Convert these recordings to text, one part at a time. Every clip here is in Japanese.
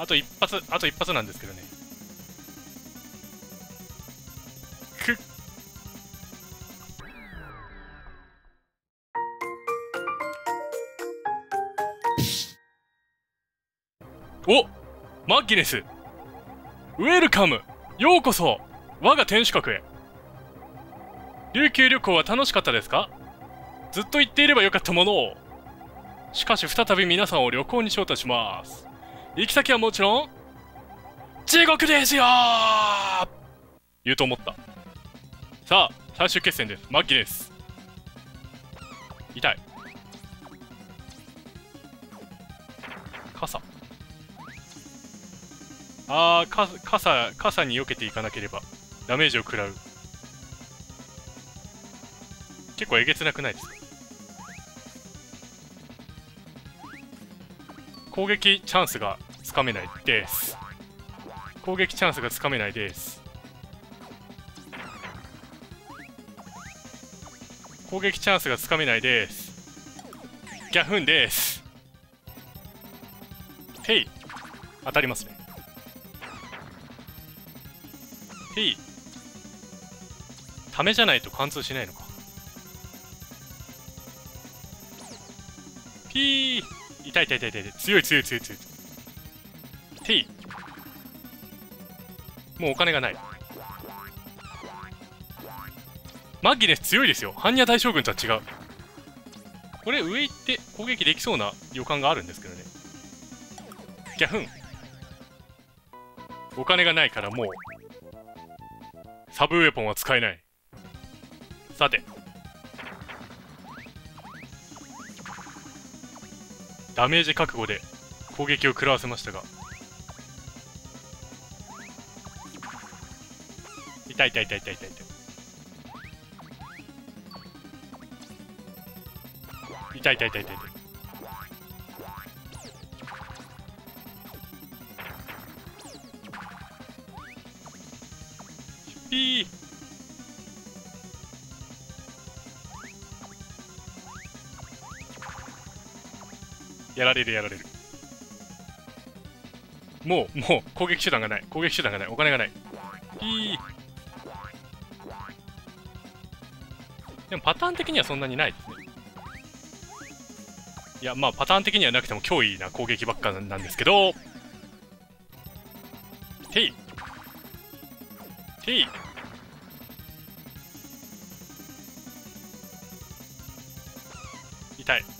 あと一発、あと一発なんですけどね。くっ。お、マッギネス、ウェルカム、ようこそ我が天守閣へ。琉球旅行は楽しかったですか？ずっと言っていればよかったものを。しかし再び皆さんを旅行に招待します。行き先はもちろん地獄ですよー。言うと思った。さあ最終決戦です。マッギネス、痛い。傘、傘に避けていかなければダメージを食らう。結構えげつなくないですか？攻撃チャンスがつかめないです。攻撃チャンスがつかめないです。攻撃チャンスがつかめないです。ギャフンです。へい、当たりますね。へい、ためじゃないと貫通しないのか。ピー、痛い痛い痛い痛い、強い強い強い強い。へい、もうお金がない。マッギネス強いですよ。般若大将軍とは違う。これ上行って攻撃できそうな予感があるんですけどね。ギャフン。お金がないからもうサブウェポンは使えない。さて、ダメージ覚悟で攻撃を食らわせましたが、痛い痛い痛い痛い痛い痛い。痛い痛い痛い痛い痛い。ピー。やられるやられる。もう攻撃手段がない。攻撃手段がない。お金がない。ピー。でもパターン的にはそんなにないですね。いや、まあパターン的にはなくても脅威な攻撃ばっかなんですけど。ていてい。痛い。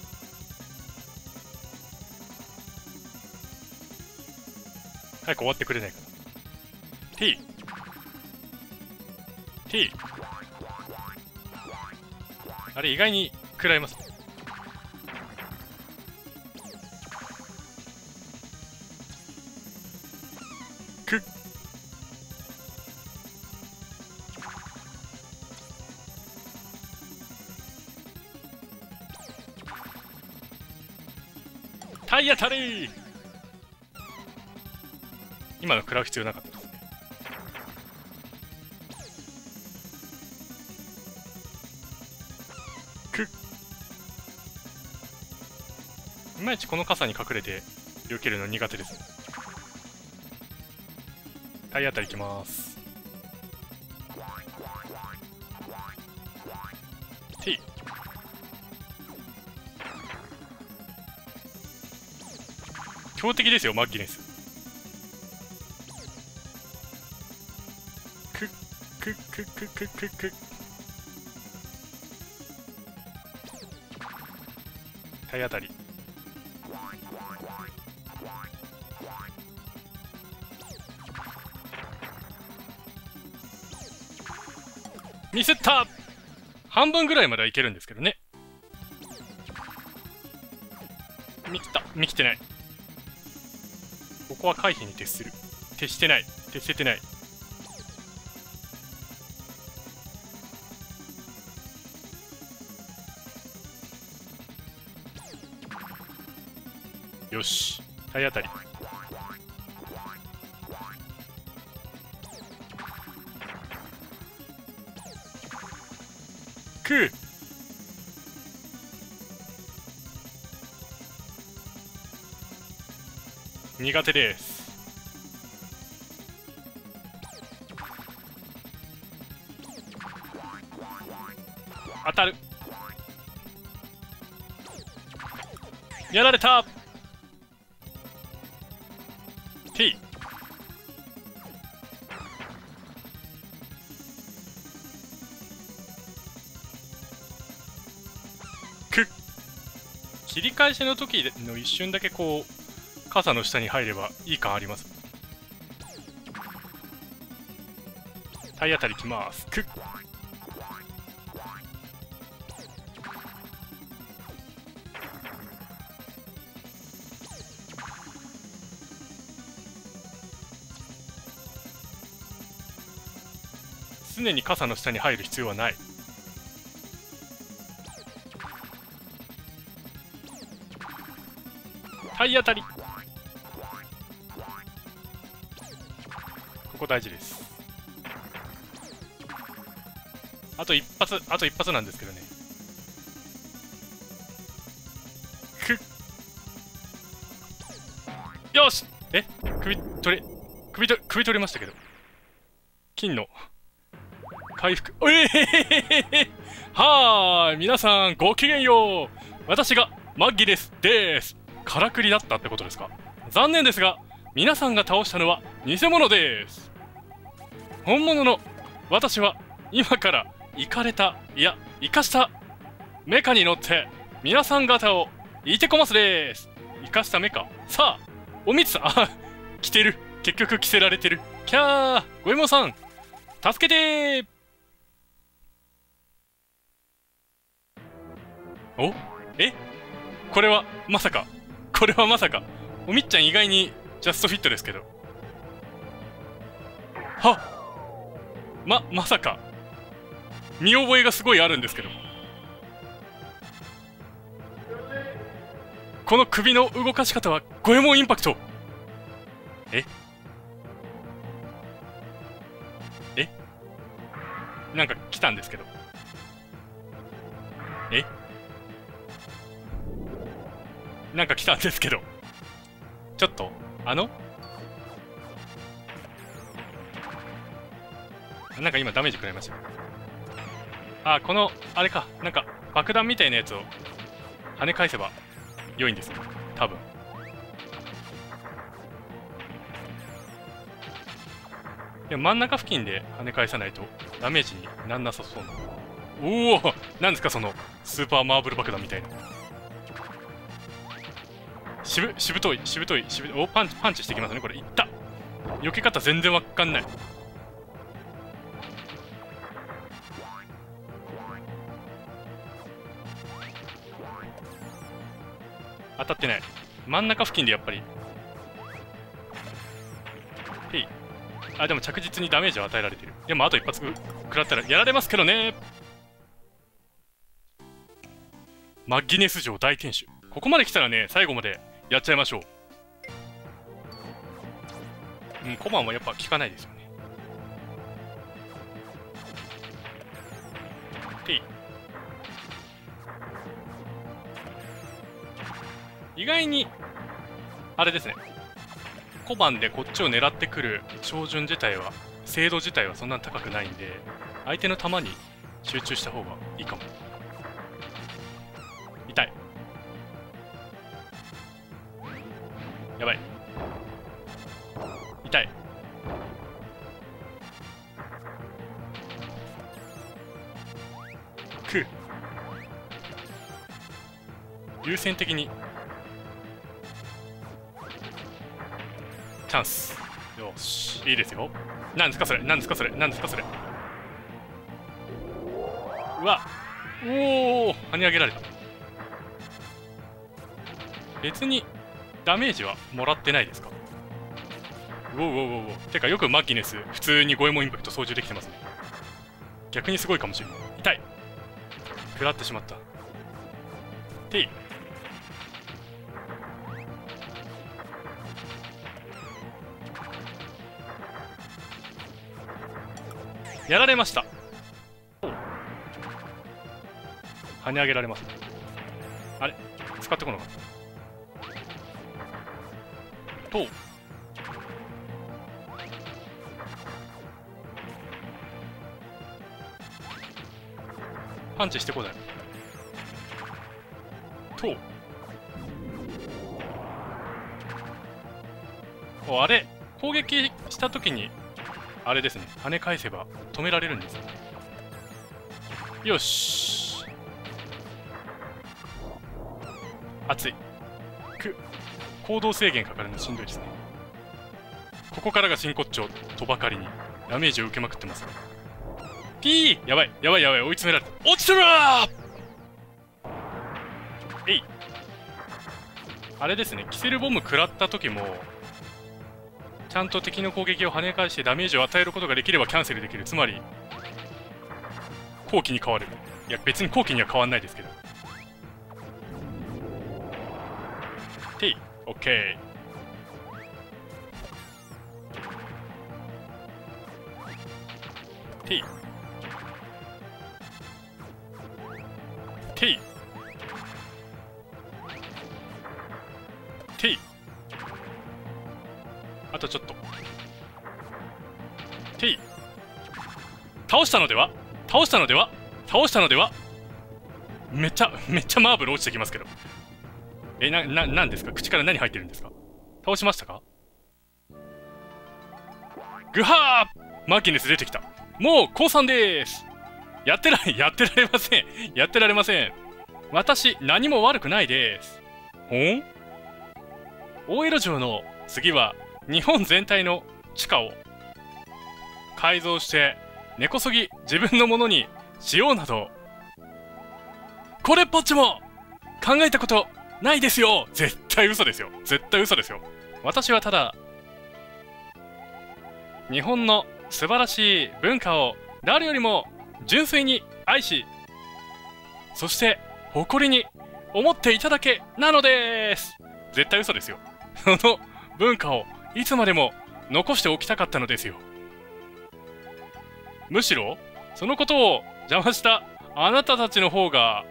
早く終わってくれないかな。ていてい。あれ意外に食らいますね。くっ。体当たり。今の食らう必要なかったですね。くっ。いまいちこの傘に隠れて避けるの苦手ですね。体当たりいきます。てい。強敵ですよマッギネス。くっくっくっくっくっくっくっ。体当たり。ミスった。半分ぐらいまではいけるんですけどね。見切った。見切ってない。ここは回避に徹する。徹してない。徹せてない。よし。体当たり。くう。 苦手です。当たる。やられた。 T。 くっ。切り返しの時の一瞬だけこう傘の下に入ればいい感あります。体当たりきます。くっ。常に傘の下に入る必要はない。体当たり。ここ大事です。あと一発なんですけどね。くっ。よし。首取れましたけど、金の回復。はーい、皆さんごきげんよう。私がマッギレスです。からくりだったってことですか？残念ですが、皆さんが倒したのは偽物です。本物の私は今からイカしたメカに乗って皆さん方をいてこますです。イカしたメカ。さあ、おみつさん、あ、着てる。結局着せられてる。キャー、ゴエモンさん、助けてー。お？これはまさか。おみっちゃん意外にジャストフィットですけど。まさか。見覚えがすごいあるんですけど。この首の動かし方はゴエモンインパクト。なんか来たんですけど。なんか来たんですけど。ちょっと、なんか今ダメージ食らいました。あ、この、あれか、なんか爆弾みたいなやつを跳ね返せば良いんですよ。多分。でも真ん中付近で跳ね返さないとダメージになんなさそうな。おお、なんですかそのスーパーマーブル爆弾みたいな。しぶとい。お、パンチしてきますね。これいった。避け方全然わかんない。当たってない。真ん中付近でやっぱり。あ、でも着実にダメージを与えられてる。でもあと一発食らったらやられますけどね。マッギネス城大天守。ここまで来たらね、最後までやっちゃいましょう。コマンはやっぱ効かないですよね。意外にあれですね、小判でこっちを狙ってくる照準自体は、精度自体はそんなに高くないんで、相手の弾に集中した方がいいかも。痛い。やばい。痛い。優先的にチャンス。よし、いいですよ。なんですかそれ。うわ、おお、跳ね上げられた。別にダメージはもらってないですか？てかよくマッギネス普通にゴエモンインパクト操縦できてますね。逆にすごいかもしれない。痛い。食らってしまった。やられました。跳ね上げられます。あれ、使ってこなかった。 とパンチしてこないとあれ攻撃したときにあれですね、跳ね返せば止められるんですね。よし熱い行動制限かかるのしんどいですね。ここからが真骨頂とばかりにダメージを受けまくってます。ピーやばいやばいやばい、追い詰められた。落ちてるーえいあれですね、キセルボム食らった時もちゃんと敵の攻撃を跳ね返してダメージを与えることができればキャンセルできる。つまり後期に変わる。いや別に後期には変わんないですけど。T オッケー T T T あとちょっと T 倒したのでは倒したのでは倒したのではめっちゃマーブル落ちてきますけど。なんですか、口から何入ってるんですか。倒しましたか。グハーマーキネス出てきた。もう降参でーす。やってられません。やってられません。私何も悪くないです。大江戸城の次は日本全体の地下を改造して根こそぎ自分のものにしようなどこれっぽっちも考えたことないですよ。絶対嘘ですよ。絶対嘘ですよ。私はただ日本の素晴らしい文化を誰よりも純粋に愛し、そして誇りに思っていただけなのです。絶対嘘ですよ。その文化をいつまでも残しておきたかったのですよ。むしろそのことを邪魔したあなたたちの方が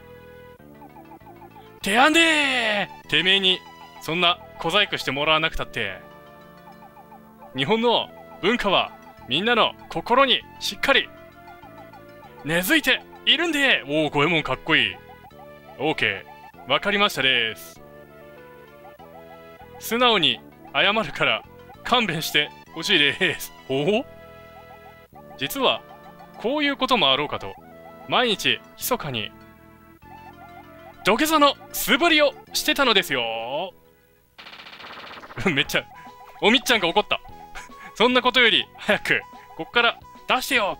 てやんでー。てめえにそんな小細工してもらわなくたって日本の文化はみんなの心にしっかり根付いているんで。おお、五右衛門かっこいい。オーケー、わかりましたです。素直に謝るから勘弁してほしいです。おお、実はこういうこともあろうかと毎日密かに土下座の素振りをしてたのですよ。めっちゃおみっちゃんが怒った。そんなことより早くこっから出してよ。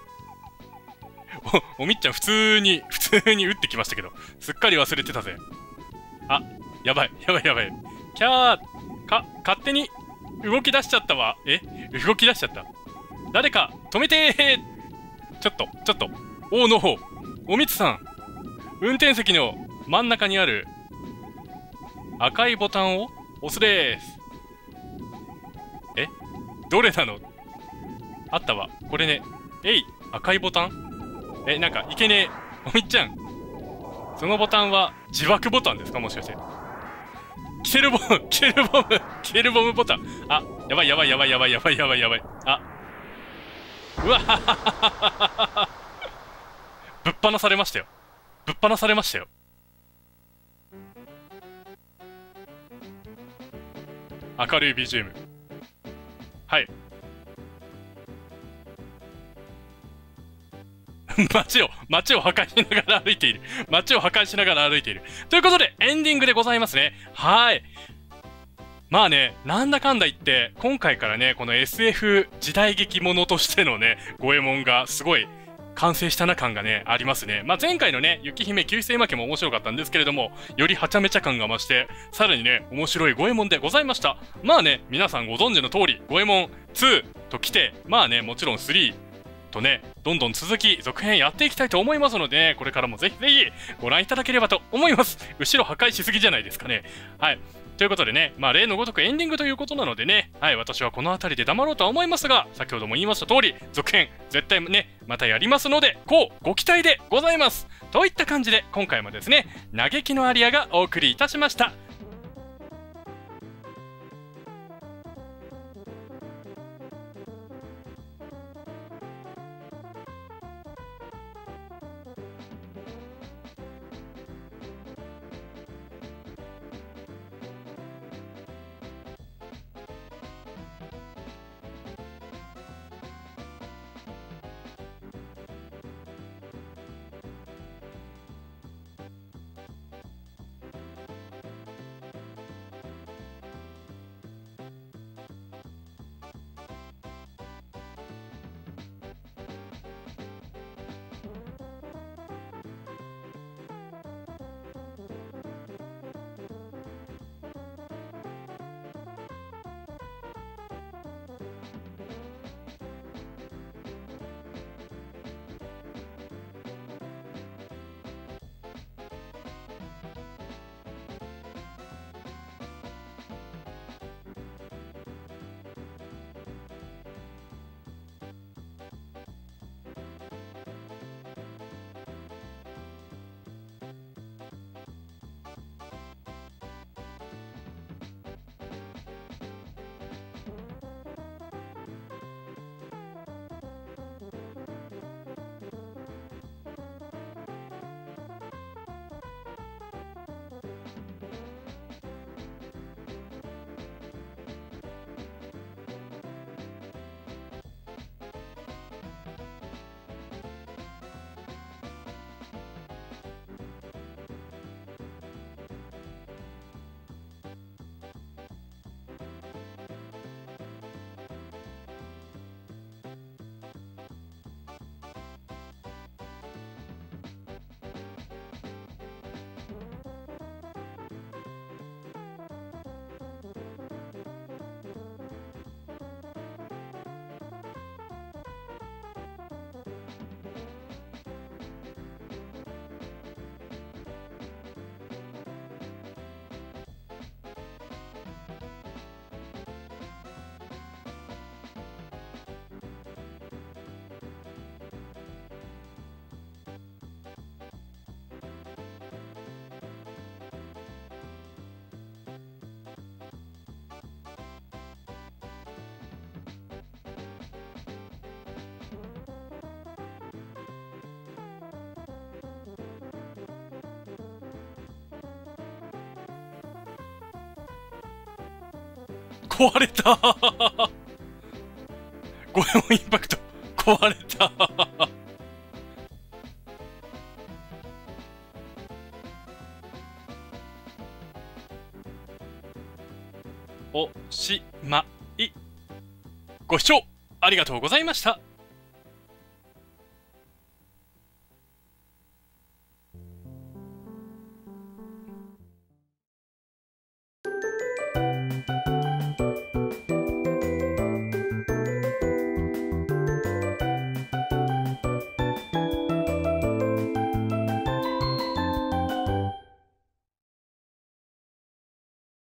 おみっちゃん普通に打ってきましたけど、すっかり忘れてたぜ。あ、やばいキャー勝手に動き出しちゃったわ。動き出しちゃった。誰か止めてー。ちょっと王の方、おみつさん、運転席の真ん中にある赤いボタンを押すでーす。どれなの。あったわ、これね。赤いボタン。なんかいけねえ。おみっちゃん、そのボタンは自爆ボタンですか、もしかして。キセルボムボタン。あ、やばい。あ、うわははは。ぶっ放されましたよ。明るい BGM。はい。街を破壊しながら歩いている。ということで、エンディングでございますね。はい。まあね、なんだかんだ言って、今回からね、この SF 時代劇ものとしてのね、五右衛門がすごい完成したな感がね、ありますね。まあ前回のね、雪姫旧姓負けも面白かったんですけれども、よりはちゃめちゃ感が増して、さらにね、面白い五右衛門でございました。まあね、皆さんご存知の通り、五右衛門2と来て、まあね、もちろん3、とね、どんどん続編やっていきたいと思いますので、ね、これからもぜひご覧いただければと思います。後ろ破壊しすぎじゃないですかね。はい。ということでね、まあ例のごとくエンディングということなのでね、はい、私はこの辺りで黙ろうとは思いますが、先ほども言いました通り、続編絶対ね、またやりますので、ご期待でございます。といった感じで、今回もですね、嘆きのアリアがお送りいたしました。 壊れた五右衛門インパクト壊れたおしまい。ご視聴ありがとうございました。